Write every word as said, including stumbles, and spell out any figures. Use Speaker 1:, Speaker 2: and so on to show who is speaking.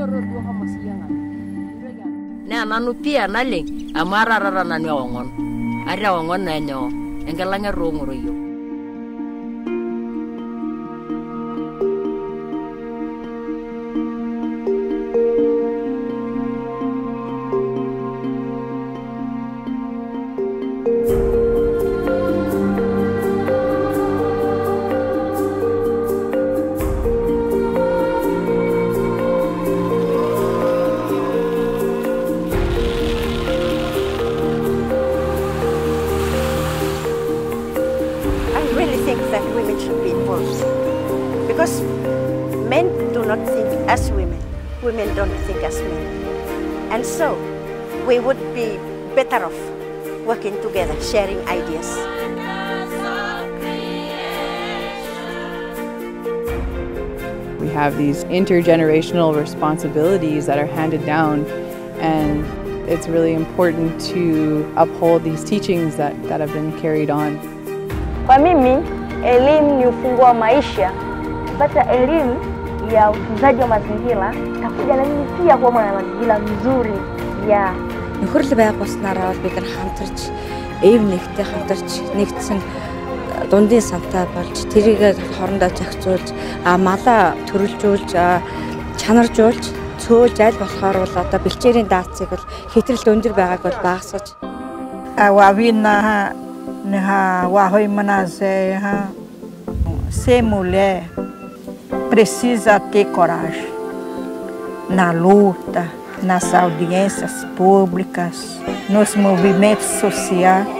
Speaker 1: Na nanu pia naling amara rara nanu ongon. Ara ongon nanyo engelanga rongoroyo.
Speaker 2: Because men do not think as women, women don't think as men. And so we would be better off working together, sharing ideas.
Speaker 3: We have these intergenerational responsibilities that are handed down, and it's really important to uphold these teachings that, that have been carried on.
Speaker 4: Kwa mimi, elimu ni ufunguo wa maisha. Kupata elimu ya utunzaji wa mazingira takuja na mimi pia kuwa mwana mazingira mzuri ya
Speaker 5: нөхөрл байгуулснараа бид нар хамтарч эв нэгтэй хамтарч нэгдсэн дундын сантай болж тэрийг хоорондоо зохицуулж малаа төрөлжүүлж чанаржуулж цөөлж аль болохоор бол одоо бэлчээрийн даацыг бол хэтрэлд өндөр байгааг бол багасгаж
Speaker 6: awavina ha wahoi manaze ha ser mulher precisa ter coragem na luta, nas audiências públicas, nos movimentos sociais.